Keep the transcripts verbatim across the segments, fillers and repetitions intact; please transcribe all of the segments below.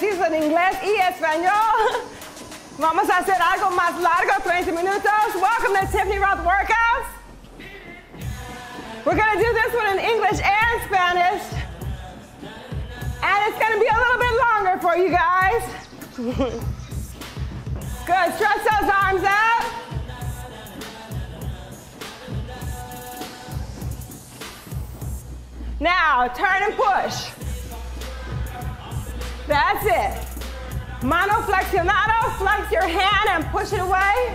ejercicios en inglés y español. Vamos a hacer algo más largo, treinta minutos. Welcome to Tiffany Rothe Workouts. We're going to do this one in English and Spanish. And it's going to be a little bit longer for you guys. Good, stretch those arms out. Now, turn and push. That's it. Mano flexionado, flex your hand and push it away.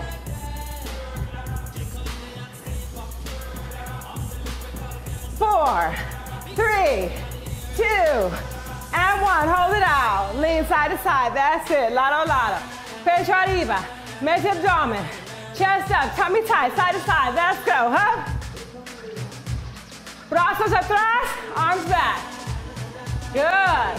Four, three, two, and one. Hold it out. Lean side to side. That's it. Lado, lado. Pecho arriba. Medio abdomen. Chest up. Tummy tight. Side to side. Let's go. Huh? Brazos atrás. Arms back. Good.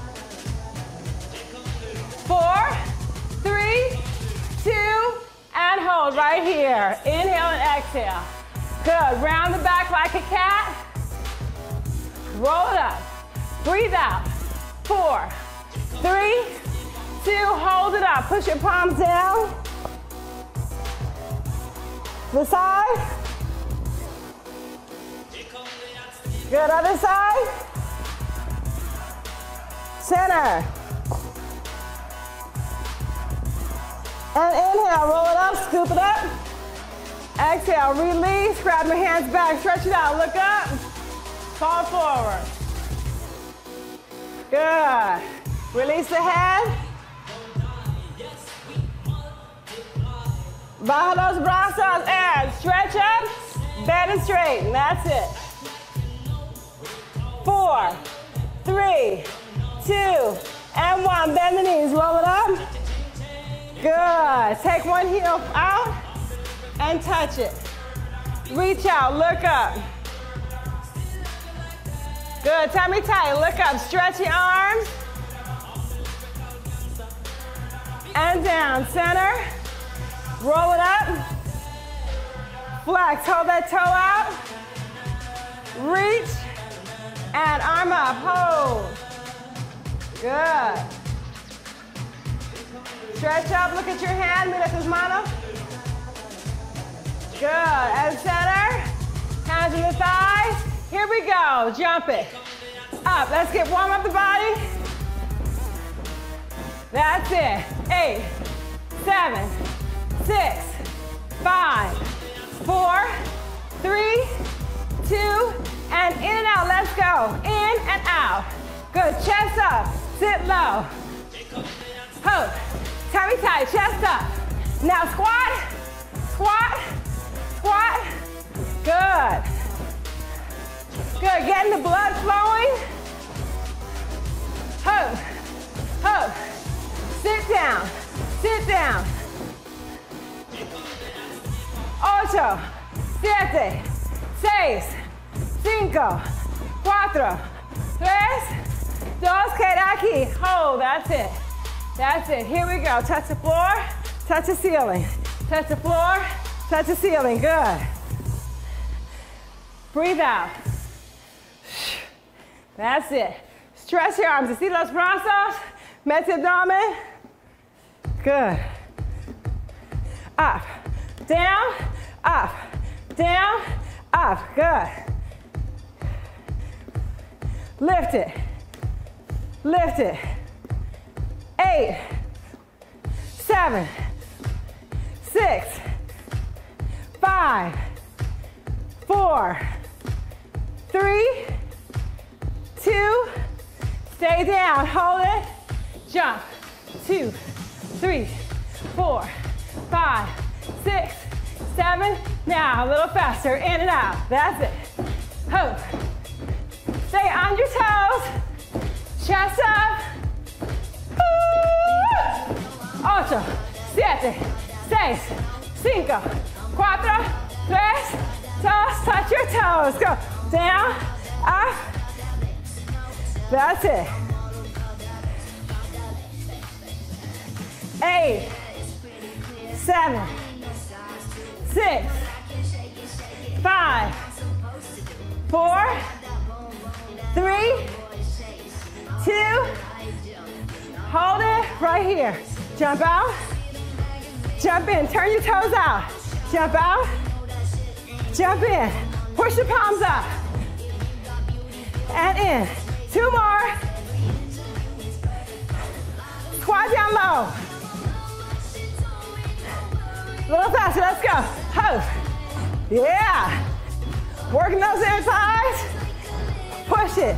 Four, three, two, and hold right here. Inhale and exhale. Good. Round the back like a cat. Roll it up. Breathe out. Four, three, two, hold it up. Push your palms down. The side. Good, other side. Center. And inhale, roll it up, scoop it up. Exhale, release, grab your hands back, stretch it out, look up, fall forward. Good. Release the head. Baja los brazos and stretch up, bend and straighten, that's it. Four, three, two, and one. Bend the knees, roll it up. Good. Take one heel out and touch it. Reach out, look up. Good, tummy tight, look up. Stretch your arms. And down, center. Roll it up. Flex, hold that toe out. Reach. And arm up, hold. Good. Stretch up, look at your hand, mira tus manos. Good, and center. Hands in the thighs. Here we go, jump it. Up, let's get warm up the body. That's it. Eight, seven, six, five, four, three, two, and in and out, let's go. In and out. Good, chest up, sit low. Hold, tummy tight, chest up. Now squat, squat, squat. Good. Good, getting the blood flowing. Hold, hold. Sit down, sit down. Ocho, siete, seis, cinco, cuatro, tres, dos, queda aquí. Hold, that's it. That's it. Here we go. Touch the floor, touch the ceiling. Touch the floor, touch the ceiling. Good. Breathe out. That's it. Stretch your arms. Así los brazos. Mete abdomen. Good. Up, down, up, down, up. Good. Lift it. Lift it. Eight, seven, six, five, four, three, two, stay down, hold it, jump, two, three, four, five, six, seven, now a little faster, in and out, that's it, hold, stay on your toes, chest up, ocho, siete, seis, cinco, cuatro, tres, dos, touch your toes, go, down, up, that's it, eight, seven, six, five, four, three, two, Hold it right here. Jump out. Jump in. Turn your toes out. Jump out. Jump in. Push the palms up. And in. Two more. Squat down low. A little faster. Let's go. Ho. Yeah. Working those inner thighs. Push it.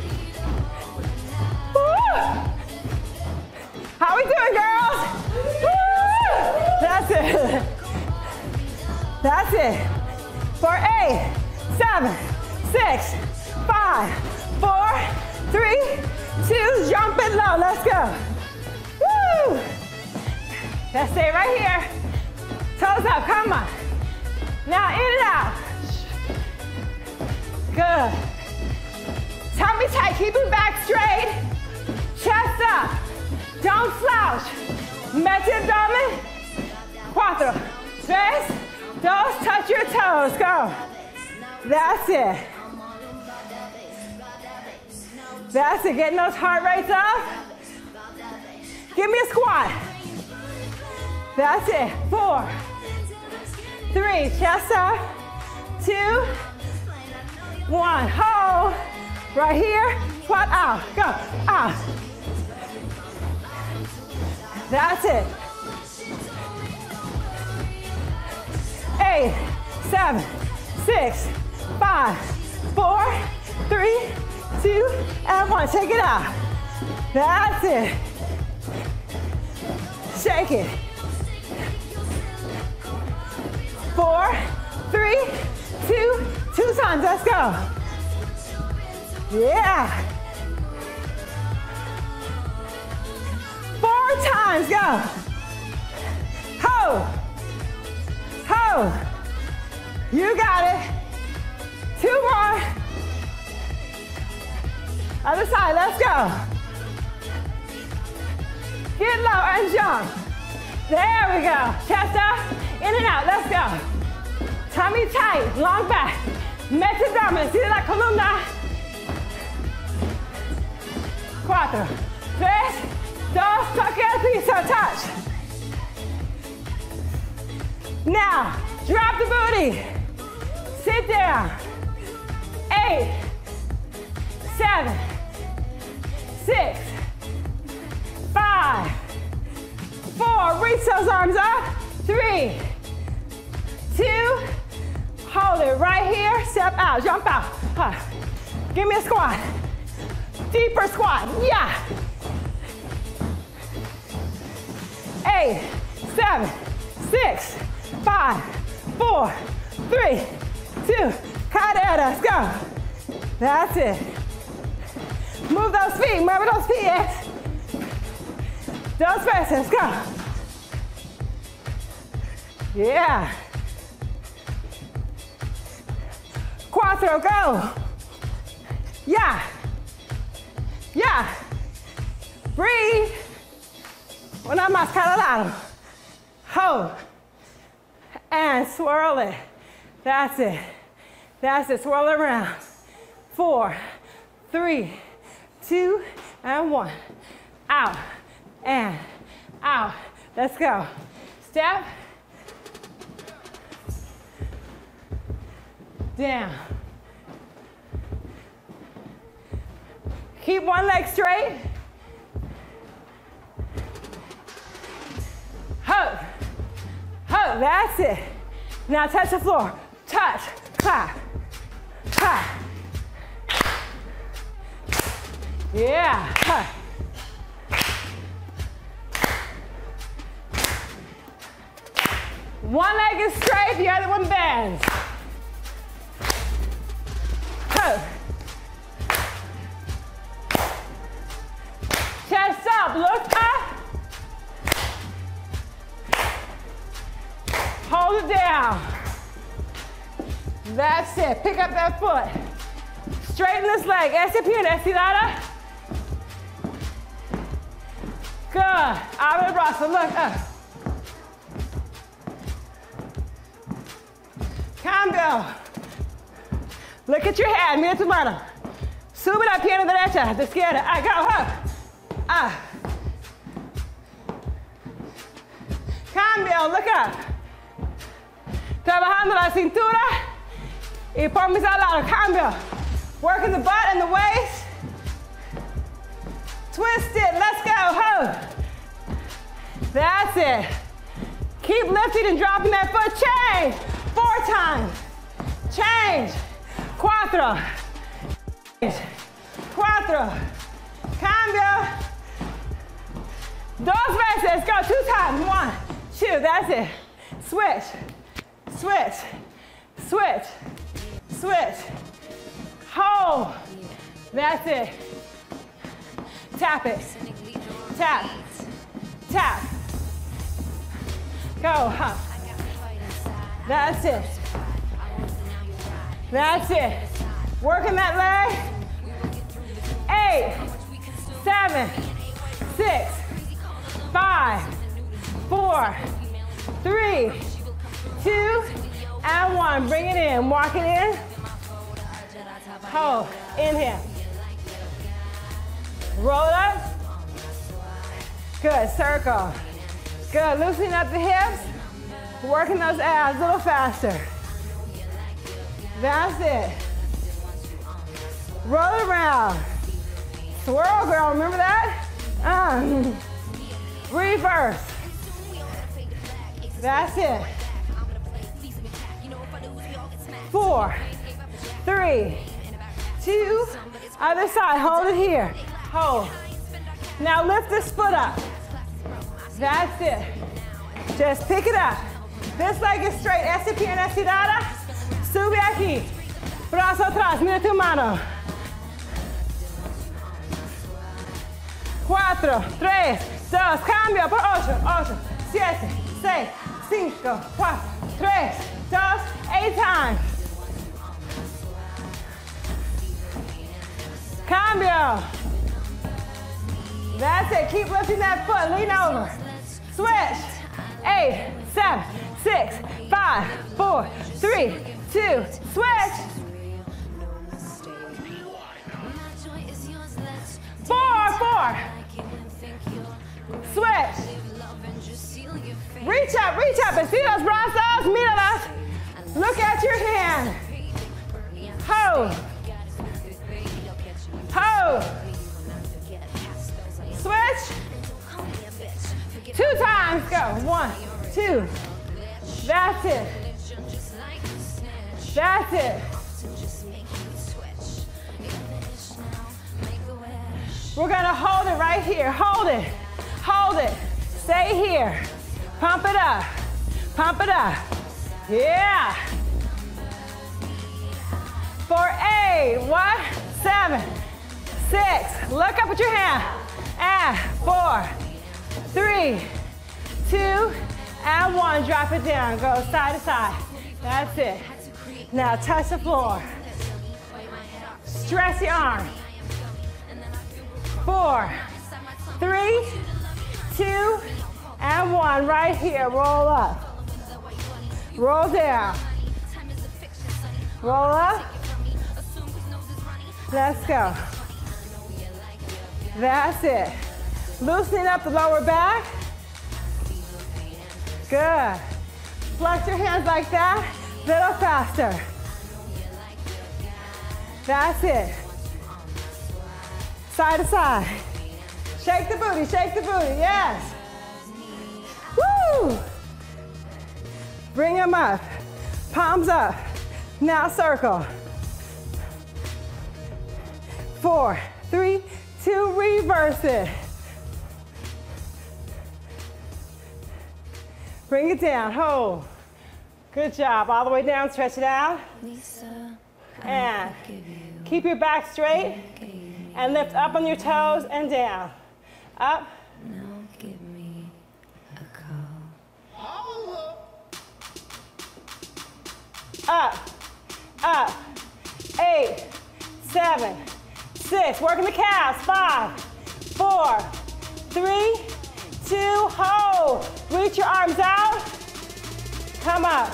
Woo. How we doing, girls? Woo. That's it. That's it. For eight, seven, six, five, four, three, two, jump it low. Let's go. Woo. Let's stay right here. Toes up, come on. Now in and out. Good. Tummy tight, keep your back straight. Chest up. Don't slouch. Mete abdomen. Cuatro. Tres. Dos. Touch your toes. Go. That's it. That's it. Getting those heart rates up. Give me a squat. That's it. Four. Three. Chest up. Two. One. Hold. Right here. Squat out. Go. Out. That's it. Eight, seven, six, five, four, three, two, and one. Take it out. That's it. Shake it. Four, three, two, two times. Let's go. Yeah. Four times, go. Ho. Ho. You got it. Two more. Other side, let's go. Get low and jump. There we go. Chest up, in and out, let's go. Tummy tight, long back. Mete abdomen, sigue la columna. Cuatro, tres, dos, toque el piso, touch. Now, drop the booty. Sit down. Eight, seven, six, five, four, reach those arms up. Three, two, hold it right here, step out, jump out. Huh. Give me a squat. Deeper squat, yeah. Eight, seven, six, five, four, three, two, caderas, go. That's it. Move those feet, move those feet, yes. Those faces, go. Yeah. Cuatro, go. Yeah. Yeah. Breathe. Una más cada lado. Hold. And swirl it. That's it. That's it. Swirl it around. Four, three, two, and one. Out and out. Let's go. Step. Down. Keep one leg straight. Hug. Hug. That's it. Now touch the floor. Touch. Clap. Clap. Yeah. Hug. One leg is straight, the other one bends. Hug. Chest up, look up. Hold it down. That's it, pick up that foot. Straighten this leg, ese pie, estirada. Good, abre el brazo, look up. Cambio. Look at your hand, mira tu mano. Sube la pierna derecha, de izquierda, ah, go, up. Ah, Cambio, look up. Trabajando la cintura y por mis lados. Cambio. Working the butt and the waist. Twist it, let's go, hold. That's it. Keep lifting and dropping that foot. Change, four times. Change, cuatro. Change, cuatro. Cambio. Dos veces, go two times. One, two, that's it. Switch, switch, switch, switch. Hold, that's it. Tap it, tap, tap. Go, huh? That's it. That's it. Working that leg. Eight, seven, six, five, four, three, two, and one. Bring it in, walk it in. Hold, inhale. Roll it up. Good, circle. Good, loosening up the hips. Working those abs a little faster. That's it. Roll it around. Swirl, girl, remember that? Um, reverse. That's it. Four, three, two, other side, hold it here. Hold. Now lift this foot up. That's it. Just pick it up. This leg is straight. Esta pierna estirada. Sube aquí. Brazo atrás. Mira tu mano. Cuatro, tres, dos. Cambio por ocho, ocho, siete, seis, cinco, cuatro, tres, dos. Eight times. Cambio. That's it. Keep lifting that foot. Lean over. Switch. Eight, seven, six, five, four, three, two. Switch. Four, four. Switch. Reach up, reach up and see those brazos. Míralas. Look at your hand. Hold. Hold. Switch. Two times, go. One, two. That's it. That's it. We're gonna hold it right here. Hold it. Hold it. Stay here. Pump it up. Pump it up. Yeah. For eight. What? Seven. Six. Look up at your hand. And four. Three, two, and one. Drop it down. Go side to side. That's it. Now touch the floor. Stretch the arm. Four, three, two, and one. Right here. Roll up. Roll down. Roll up. Let's go. That's it. Loosening up the lower back. Good. Flex your hands like that. Little faster. That's it. Side to side. Shake the booty, shake the booty, yes. Woo! Bring them up. Palms up. Now circle. Four, three, two, reverse it. Bring it down, hold. Good job, all the way down, stretch it out. And keep your back straight and lift up on your toes and down. Up. Now give me a call. Up, up, eight, seven, six, working the calves, five, four, three, two, hold. Reach your arms out, come up,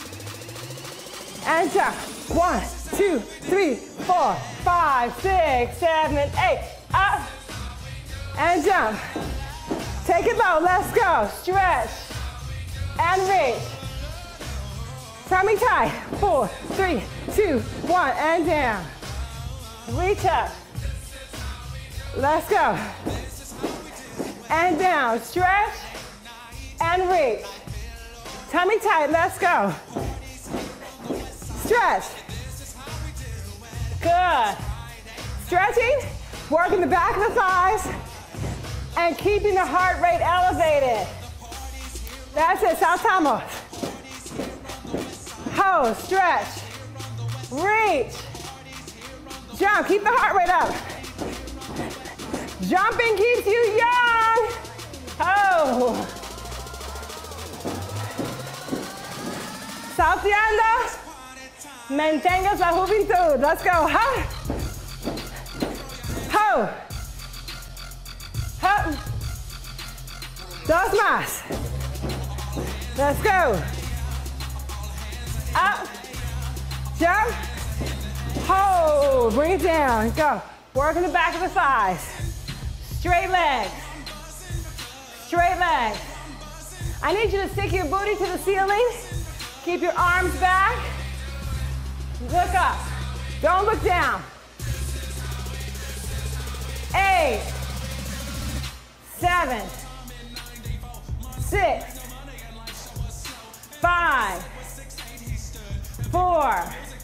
and jump. One, two, three, four, five, six, seven, eight, up, and jump. Take it low, let's go, stretch. and reach. Tummy tight. Four, three, two, one, and down. Reach up. Let's go. And down. Stretch and reach. Tummy tight. Let's go. Stretch. Good. Stretching. Working the back of the thighs and keeping the heart rate elevated. That's it. Saltamos. Hold. Stretch. Reach. Jump. Keep the heart rate up. Jumping keeps you young. Oh. Salteando. Mantengas la juventud. Let's go. Huh? Ho. Ho. Dos más. Let's go. Up. Jump. Hold. Bring it down. Go. Work in the back of the thighs. Straight legs. Straight legs. I need you to stick your booty to the ceiling. Keep your arms back. Look up. Don't look down. Eight, seven, six, five, four,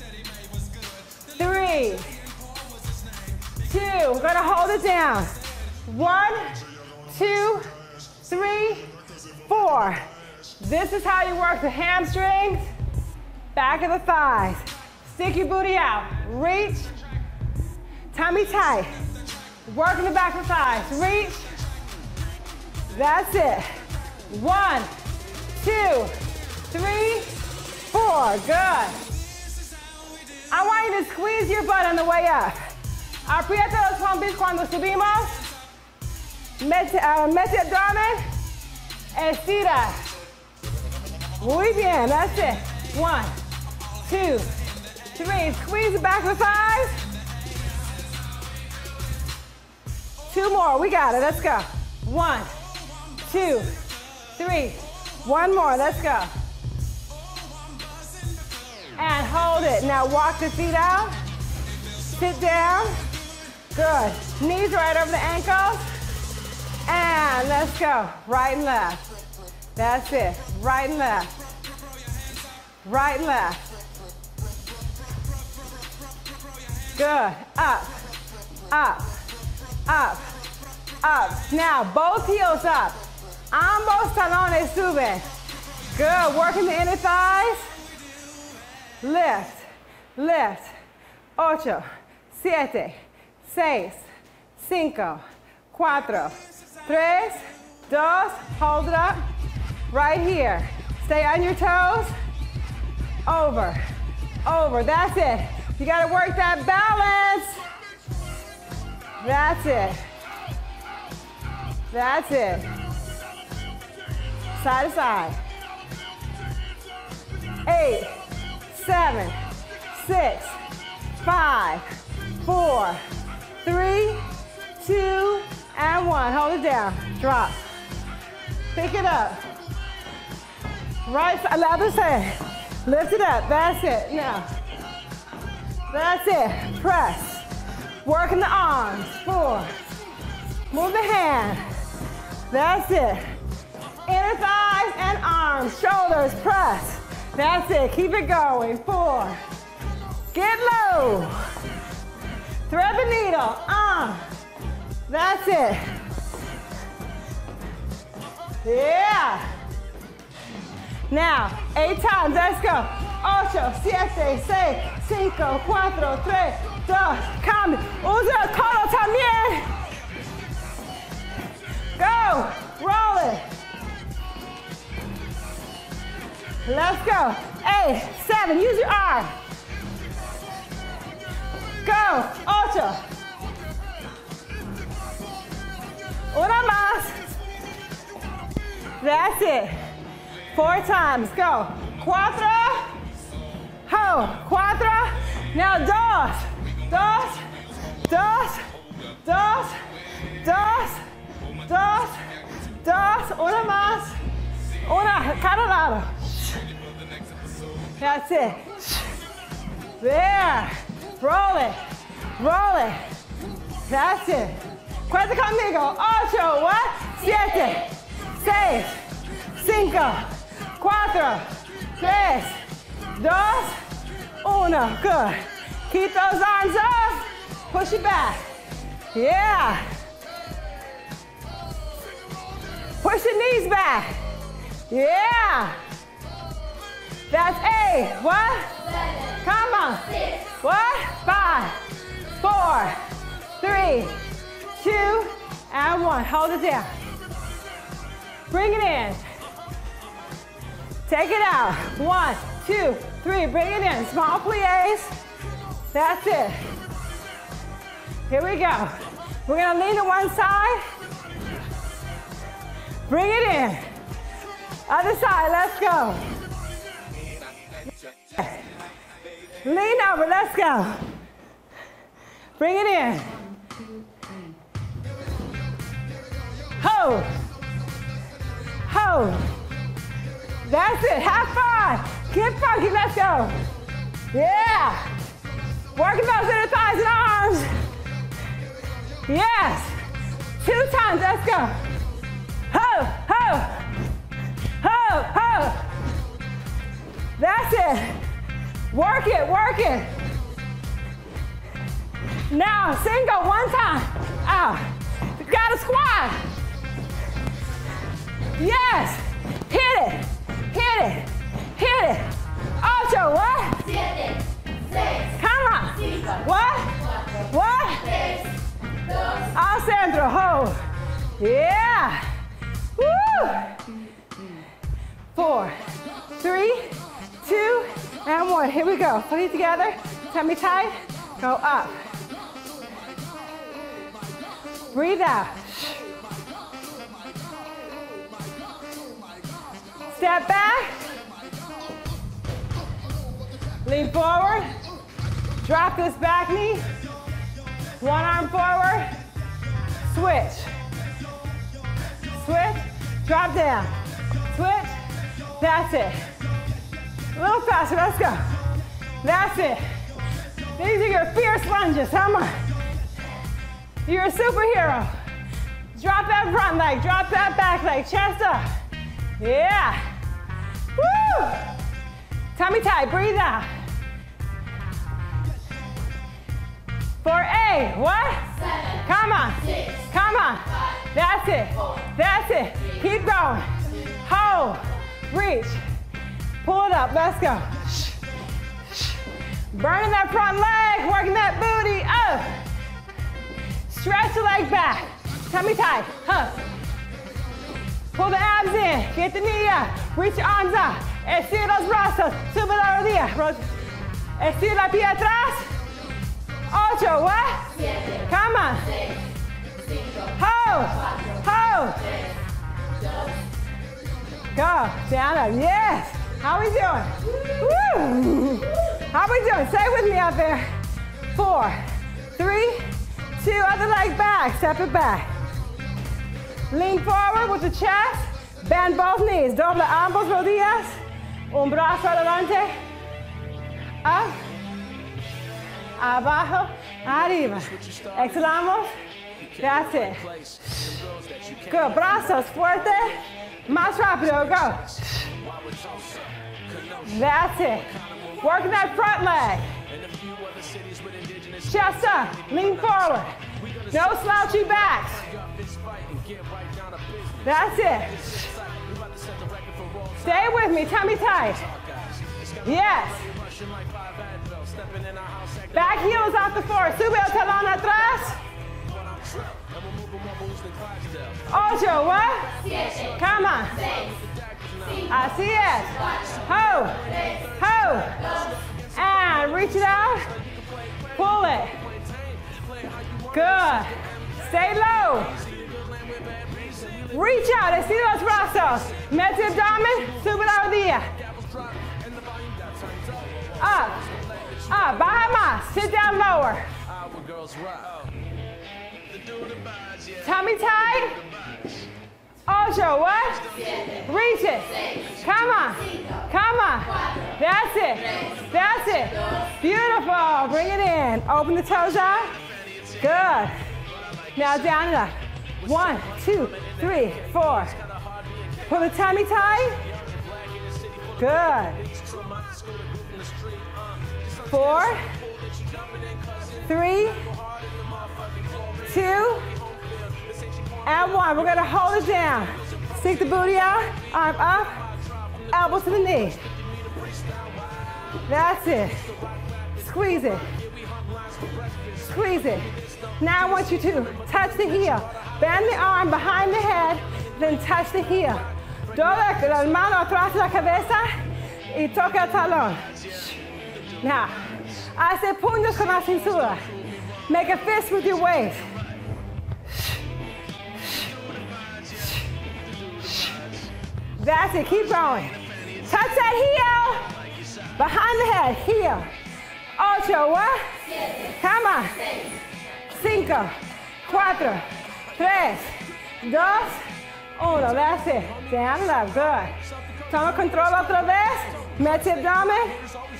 three, two. We're gonna hold it down. One, two, three, four. This is how you work the hamstrings, back of the thighs. Stick your booty out. Reach. Tummy tight. Work in the back of the thighs. Reach. That's it. One, two, three, four. Good. I want you to squeeze your butt on the way up. Aprieta los pompis cuando subimos. Mete, uh, mete abdomen. Estira. Muy bien. That's it. One, two, three. Squeeze the back of the thighs. Two more. We got it. Let's go. One, two, three. One more. Let's go. And hold it. Now walk the feet out. Sit down. Good. Knees right over the ankles. And let's go. Right and left. That's it. Right and left. Right and left. Good. Up. Up. Up. Up. Now both heels up. Ambos talones suben. Good. Working the inner thighs. Lift. Lift. Ocho. Siete. Seis. Cinco. Cuatro. Tres. Dos. Hold it up. Right here. Stay on your toes. Over. Over. That's it. You got to work that balance. That's it. That's it. Side to side. Eight, seven, six, five, four, three, two, and one. Hold it down. Drop. Pick it up. Right side, other side. Lift it up. That's it. Now. That's it. Press. Working the arms. Four. Move the hand. That's it. Inner thighs and arms. Shoulders. Press. That's it. Keep it going. Four. Get low. Thread the needle. Uh. That's it. Yeah. Now, eight times. Let's go. Ocho, siete, seis, cinco, cuatro, tres, dos. Cambio. Usa el codo también. Go. Roll it. Let's go. Eight, seven. Use your arm. Go. Ocho. Una más. That's it. Four times. Go. Cuatro. Ho. Cuatro. Now dos. Dos. Dos. Dos. Dos. Dos. Dos. Una más. Una. cada lado. That's it. There. Roll it. Roll it. That's it. Cuenta conmigo. Ocho, what? Siete, seis, cinco, cuatro, tres, dos, uno. Good. Keep those arms up. Push it back. Yeah. Push the knees back. Yeah. That's eight. What? Seven. Come on. Six. What? Five, four, three, two, and one. Hold it down. Bring it in. Take it out. One, two, three. Bring it in. Small plies. That's it. Here we go. We're gonna lean to one side. Bring it in. Other side, let's go. Lean over, let's go. Bring it in. Hold. Hold. That's it, have fun. Get funky, let's go. Yeah. Working those inner thighs and arms. Yes. Two times, let's go. Ho, ho. Ho, ho. That's it. Work it, work it. Now, single, one time. Out. You gotta squat. Yes. Hit it, hit it, hit it. Ocho, what? Siete, seis, Come on. cinco, What? cuatro, What? tres, dos, Al centro, hold. Yeah. Woo. Four, three, two, and one. Here we go. Put it together. Tummy tight. Go up. Breathe out. Step back. Lean forward. Drop this back knee. One arm forward. Switch. Switch. Drop down. Switch. That's it. A little faster. Let's go. That's it. These are your fierce lunges. Come on. You're a superhero. Drop that front leg. Drop that back leg. Chest up. Yeah. Woo! Tummy tight. Breathe out. For A, what? seven, Come on. six, Come on. five, That's it. four, That's it. three, Keep going. two, Hold. Reach. Pull it up. Let's go. Burning that front leg. Working that booty up. Stretch the leg back. Tummy tight. Huh. Pull the abs in. Get the knee up. Reach your arms up. Estira los brazos. Sube la rodilla. Ro- Estira la pie atrás. Ocho. What? siete, Come on. seis, cinco, Hold. Hold. tres, dos, Go. Down up. Yes. How we doing? Woo. How we doing? Say it with me out there. Four, three, two, other leg back. Step it back. Lean forward with the chest. Bend both knees. Doble ambos rodillas. Un brazo adelante. Up. Abajo. Arriba. Exhalamos. That's it. Good. Brazos fuerte. Más rápido. Go. That's it. Working that front leg. Chest up. Lean forward. No slouchy backs. That's it. Stay with me. Tummy tight. Yes. Back heels off the floor. Sube el talón atrás. Ocho, what? siete, Come on. seis, cinco, Así es. cuatro, Ho. tres, Ho. dos, And reach it out. Pull it. Good. Stay low. Reach out. Estira los brazos. Mete el abdomen. Sube la rodilla. Up. Up. Baja más. Sit down lower. Tummy tight. Ocho, what? Reach it. go. Bring it in. Open the toes out. Good. Now down and up. One, two, three, four. Pull the tummy tight. Good. Four, three, two, and one. We're gonna hold it down. Stick the booty out, arm up, elbow to the knee. That's it. Squeeze it. Squeeze it. Now I want you to touch the heel. Bend the arm behind the head, then touch the heel. Dobla la mano atrás de la cabeza y toca el talón. Now, hace puños con la cintura. Make a fist with your waist. That's it, keep going. Touch that heel. Behind the head, heel. Ocho, what? Come on. Cinco, cuatro, tres, dos, uno. That's it. Down and up, good. Toma control otra vez. Mete abdomen.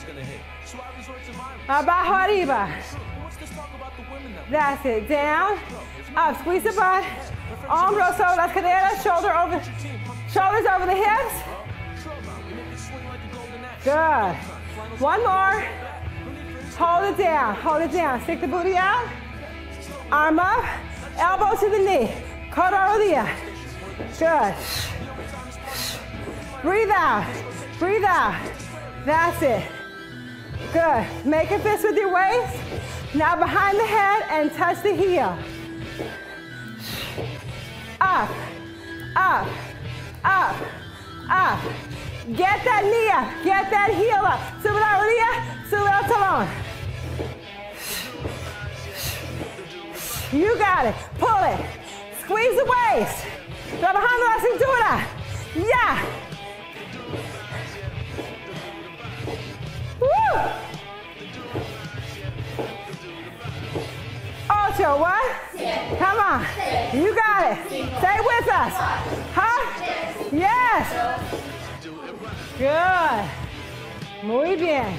Abajo, arriba. That's it. Down, up. Squeeze the butt. Hombros over las caderas. Shoulder over, shoulders over the hips. Good. One more. Hold it down. Hold it down. Stick the booty out. Arm up. Elbow to the knee. Codo rodilla. Good. Breathe out. Breathe out. That's it. Good. Make a fist with your waist. Now behind the head and touch the heel. Up, up, up, up. Get that knee up. Get that heel up. Sube la rodilla. Sube el talón. You got it. Pull it. Squeeze the waist. Trabajando la cintura. Yeah. Woo. Ocho, what? Six. Come on. Six. You got it. Stay with us. Huh? Yes. Good. Muy bien.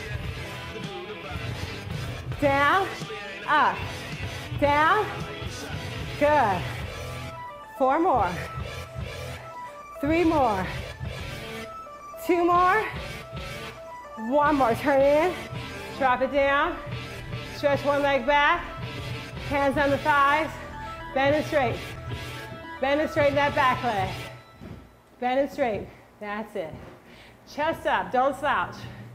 Down, up, down. Good. Four more. Three more. Two more. One more. Turn in. Drop it down. Stretch one leg back. Hands on the thighs. Bend it straight. Bend it straight that back leg. Bend it straight. That's it. Chest up. Don't slouch.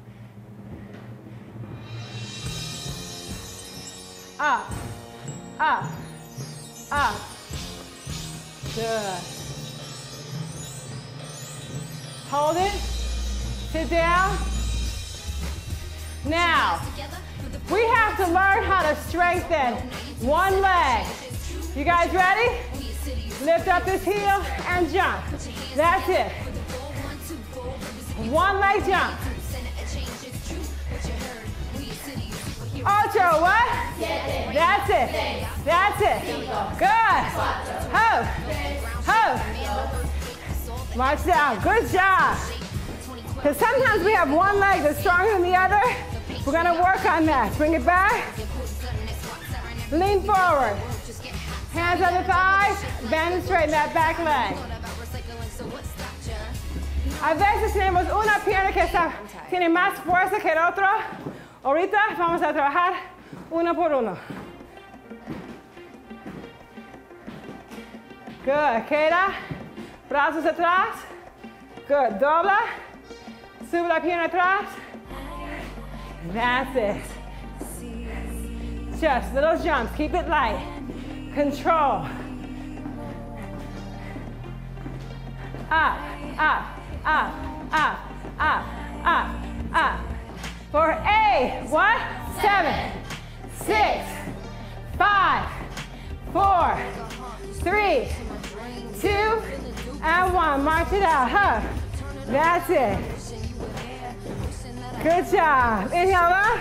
Up. Up. Up. Good. Hold it. Sit down. Now, we have to learn how to strengthen one leg. You guys ready? Lift up this heel and jump. That's it. One leg jump. Ocho, what? That's it. That's it. Good. Ho. Ho. March down. Good job. Because sometimes we have one leg that's stronger than the other. We're going to work on that. Bring it back. Lean forward. Hands on the thighs. Bend and straighten that back leg. A veces tenemos una pierna que está, tiene más fuerza que el otro. Ahorita vamos a trabajar uno por uno. Good. Queda. Brazos atrás. Good. Dobla. Sube la pierna atrás. That's it. Just little jumps. Keep it light. Control. Up, up, up, up, up, up, up. For eight, what? Seven, six, five, four, three, two, and one. March it out. Huh? That's it. Good job. Inhale up.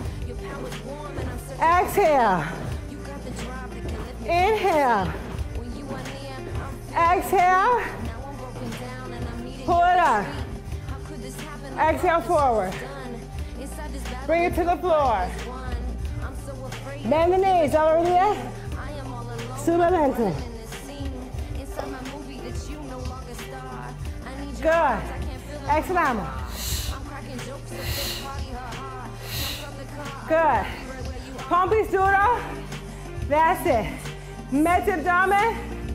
Exhale. Inhale. Exhale. Pull it up. Exhale forward. Bring it to the floor. Bend the knees, Olivia. Sube lento. Good. Exhalamos. Good. Pompis duro. That's it. Mete abdomen.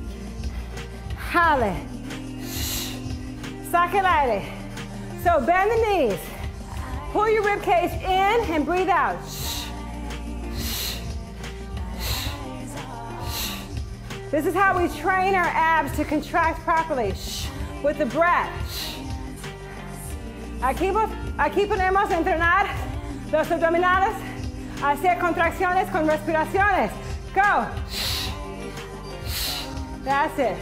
Jale. Saque el aire. So bend the knees. Pull your rib cage in and breathe out. This is how we train our abs to contract properly with the breath. Aquí, aquí podemos entrenar los abdominales, hacer contracciones con respiraciones. Go. That's it.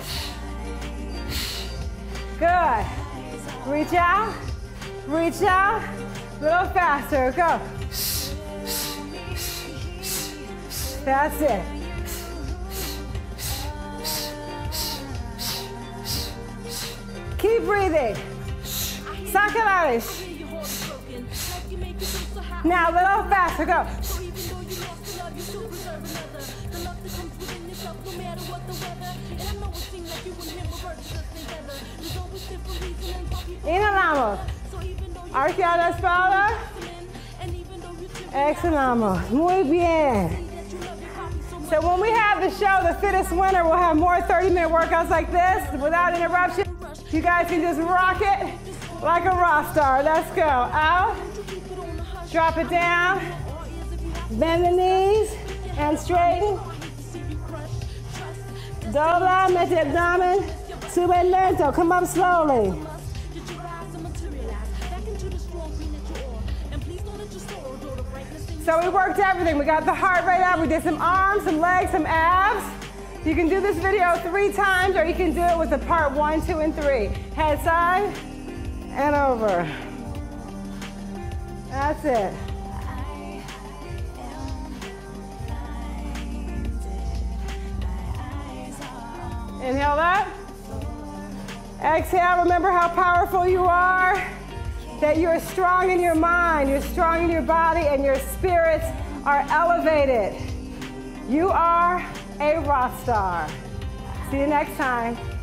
Good. Reach out, reach out, a little faster. Go. That's it. Keep breathing. Saque el aire. Now a little faster. Go. Inhalamos. Arquea la espalda. Exhalamos. Muy bien. So when we have the show, The Fittest Winner, we'll have more thirty minute workouts like this without interruption. You guys can just rock it like a rock star. Let's go. Out. Drop it down. Bend the knees and straighten. Dobla, mete abdomen. Sube lento. Come up slowly. So we worked everything. We got the heart rate up. We did some arms, some legs, some abs. You can do this video three times, or you can do it with the part one, two, and three. Head side and over. That's it. Inhale up. Exhale. Remember how powerful you are. That you're strong in your mind, you're strong in your body, and your spirits are elevated. You are a rock star. See you next time.